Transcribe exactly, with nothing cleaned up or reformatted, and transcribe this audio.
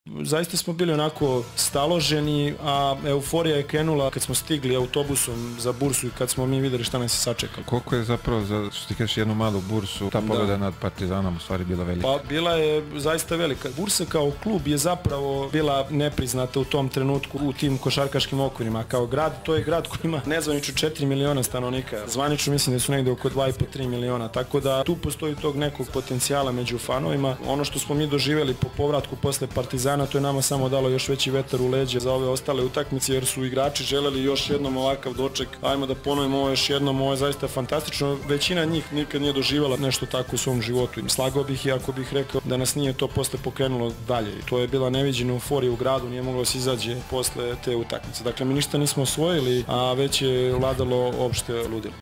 Zaista smo bili onako staloženi, a euforija je krenula kad smo stigli autobusom za bursu i kad smo mi videli šta nas je sačekalo. Koliko je zapravo, za, što ti kažeš, jednu malu bursu, ta pobjeda nad Partizanom u stvari bila velika? Pa bila je zaista velika. Bursa kao klub je zapravo bila nepriznata u tom trenutku u tim košarkaškim okvirima. Kao grad, to je grad koji ima nezvanično četiri miliona stanovnika. Zvanično mislim da su negde oko dva i po tri miliona, tako da tu postoji tog nekog potencijala među fanovima. Ono što smo mi doživjeli po povratku posle Partizana, to je nama samo dalo još veći vetar u leđe za ove ostale utakmice, jer su igrači želeli još jednom ovakav doček. Ajmo da ponovimo ovo još jednom, ovo je zaista fantastično. Većina njih nikad nije doživala nešto tako u svom životu. Slagao bih i ako bih rekao da nas nije to posle pokrenulo dalje. To je bila neviđena euforija u gradu, nije moglo se izađe posle te utakmice. Dakle, mi ništa nismo osvojili, a već je vladalo opšte ludilo.